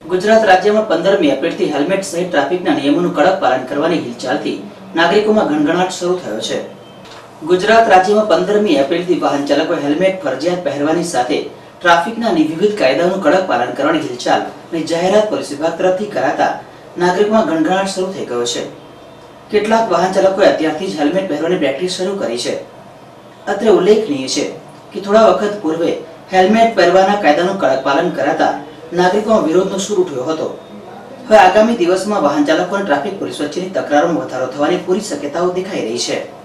ગુજરાત રાજ્યમાં 15મી એપ્રિલથી હેલ્મેટ સહિત ટ્રાફિકના નિયમોનું કડક પાલન કરવાની હિલચાલથી નાગરિકોમાં ગણગણાટ શરૂ થયો છે। ગુજરાત રાજ્યમાં 15મી એપ્રિલથી વાહન ચાલકોએ હેલ્મેટ ફરજિયાત પહેરવાની સાથે ટ્રાફિકના વિવિધ કાયદાઓનું કડક પાલન કરવાની હિલચાલ અને જાહેરાત પોલીસ વિભાગ તરફથી કરાતા નાગરિકોમાં ગણગણાટ શરૂ થઈ ગયો છે। કેટલાક વાહન ચાલકોએ અત્યારથી જ હેલ્મેટ પહેરવાની પ્રેક્ટિસ શરૂ કરી છે। અત્રે ઉલ્લેખનીય છે કે થોડા વખત પૂર્વે હેલ્મેટ પહેરવાના કાયદાનું કડક પાલન કરાતા નાગરિકોમાં વિરોધનો સૂર ઉઠ્યો હતો। હવે આગામી દિવસમાં વાહન ચાલકો અને ટ્રાફિક પોલીસ વચ્ચેની તકરારોમાં વધારો થવાની પૂરી શક્યતાઓ દેખાઈ રહી છે।